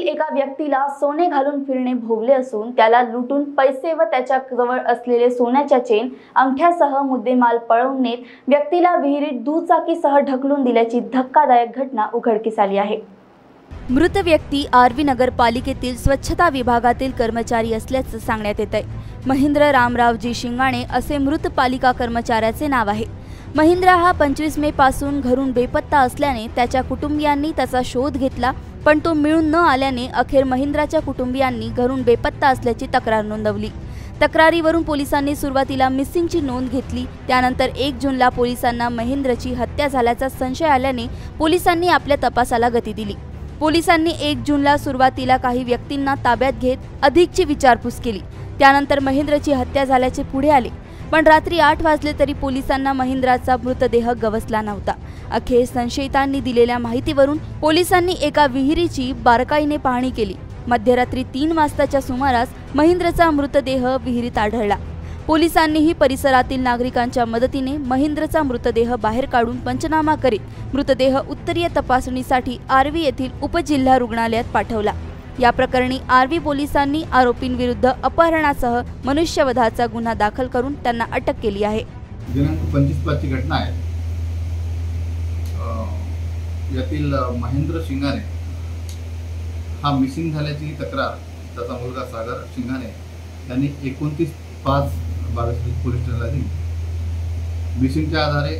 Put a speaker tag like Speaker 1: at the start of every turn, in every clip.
Speaker 1: येथील एका व्यक्तीला सोने घालून फिरणे भोवले असून त्याला लुटून पैसे व त्याच्या जवळ असलेले सोन्याच्या चेन अंगठ्यासह मुद्देमाल पळवून नेत व्यक्तीला विहिरीत दुचाकीसह ढकलून दिल्याची धक्कादायक घटना उघडकीस आली आहे। मृत व्यक्ती आर्वी नगरपालिकेतील स्वच्छता विभागातील कर्मचारी असल्याचं सांगण्यात येत आहे। महेंद्र रामरावजी शिंगाणे असे मृत पालिका कर्मचाऱ्याचे नाव आहे। महेंद्र हा 25 मे पासून घरून बेपत्ता असल्याने त्याच्या कुटुंबियांनी त्याचा शोध घेतला, पण तो मिळून न आल्याने अखेर महेंद्राच्या कुटुंबियांनी घरून बेपत्ता असल्याची तक्रार नोंदवली। तक्रारीवरून पोलिसांनी सुरुवातीला मिसिंगची नोंद घेतली। त्यानंतर 1 जूनला पोलिसांना महेंद्रची हत्या झाल्याचा संशय आल्याने पोलिसांनी आपल्या तपासाला गती दिली। पोलिसांनी 1 जूनला सुरुवातीला काही व्यक्तींना ताब्यात घेत अधिकची विचारपूस केली। त्यानंतर महेंद्रची हत्या झाल्याचे पुढे आले, पण रात्री 8 वाजले तरी पोलिसांना महेंद्राचा मृतदेह गवसला नव्हता। अखेर संशयितांनी दिलेल्या माहितीवरून पोलिसांनी एका विहिरीची बारकाईने पाहणी केली। मध्यरात्री 3 वाजताच्या सुमारास महेंद्रचा मृतदेह विहिरीत आढळला। पोलिसांनीही परिसरातील नागरिकांच्या मदतीने महेंद्रचा मृतदेह बाहेर काढून पंचनामा करीत मृतदेह उत्तरीय तपासणीसाठी आर्वी येथील उपजिल्हा रुग्णालयात पाठवला। या प्रकरणी आर्वी पोलिसांनी आरोपींविरुद्ध अपहरणासह मनुष्यवधाचा गुन्हा दाखल करून त्यांना अटक केली आहे।
Speaker 2: दिनांक 25 ची घटना आहे। यातील महेंद्र शिंगाणे हा मिसिंग झाल्याची तक्रार त्याचा मुलगा सागर शिंगाणे यांनी 29/5/22 पोलीस स्टेशनला दिली। मिसिंगच्या आधारे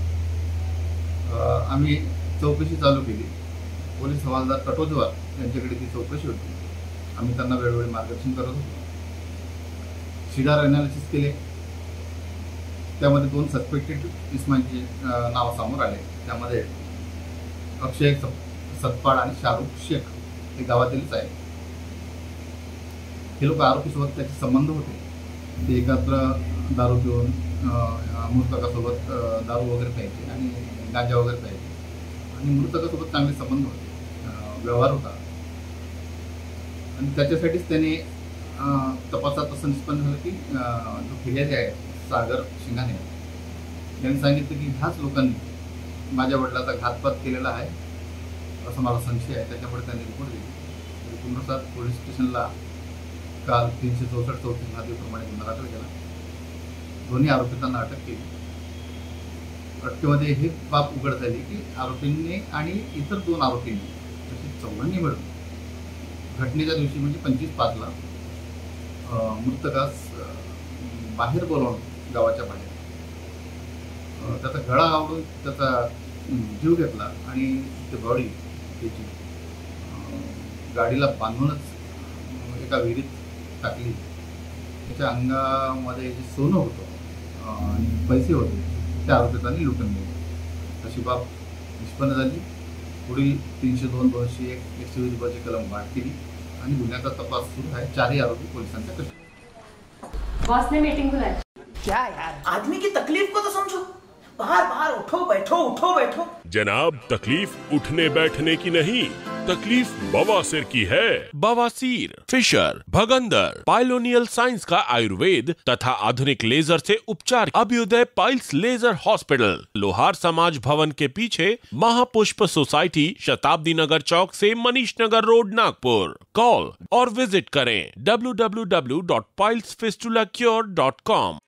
Speaker 2: आम्ही चौकशी चालू केली। पोलीस हवालदार कटोजवार यांच्याकडे ती चौकशी होती। आम्ही त्यांना वेळोवेळी मार्गदर्शन करत होतो। सीडार एनालिसिस केले, त्यामध्ये 2 सस्पेक्टेड इसमांची नाव समोर आले। त्यामध्ये अक्षय सतपाड आणि शाहरुख शेख हे गावातीलच आहे। हे लोक आरोपीसोबत त्याचे संबंध होते। ते एकत्र दारू पिऊन मृतकासोबत दारू वगैरे प्यायचे आणि गांजा वगैरे प्यायचे आणि मृतकासोबत चांगले संबंध होते, व्यवहार होता। आणि त्याच्यासाठीच त्याने तपासात असं निष्पन्न झालं की जो फिर्यादी आहे सागर शिंगाणे यांनी सांगितलं की ह्याच लोकांनी माझ्या वडिलाचा घातपात केलेला आहे असं मला संशय आहे। त्याच्यामुळे त्यांनी रिपोर्ट दिली। पुनरुसार पोलीस स्टेशनला काल 364 भादेप्रमाणे गुन्हा दाखल केला। दोन्ही आरोपितांना अटक केली। अटकेमध्ये हे बाब उघड झाली की आरोपींनी आणि इतर 2 आरोपींनी तसे 4 मिळून घटनेच्या दिवशी म्हणजे 25/5 मृतकास बाहेर बोलावून गावाच्या बाहेर त्याचा गळा आवडून त्याचा जीव घेतला आणि ती बॉडी त्याची गाडीला बांधूनच एका विहिरीत टाकली। त्याच्या अंगामध्ये जे सोनं होतं आणि पैसे होते त्या आरोपितांनी लुटून नेले। तशी बाब निष्पन्न झाली। पुढील 302/201 120 कलम वाढ केली आणि गुन्ह्याचा तपास सुरू आहे। 4ही आरोपी पोलिसांच्या कस्टडीत।
Speaker 3: बॉस ने मीटिंग बुलाई।
Speaker 4: क्या यार, आदमी की तकलीफ को तो समझो। बाहर बाहर उठो बैठो।
Speaker 5: जनाब, तकलीफ उठने बैठने की नहीं, तकलीफ बवासीर की है। बवासीर, फिशर, भगंदर, पाइलोनियल साइंस का आयुर्वेद तथा आधुनिक लेजर से उपचार। अभ्युदय पाइल्स लेजर हॉस्पिटल, लोहार समाज भवन के पीछे, महापुष्प सोसाइटी, शताब्दी नगर चौक से मनीष नगर रोड, नागपुर। कॉल और विजिट करें www.pilesfistulacure.com।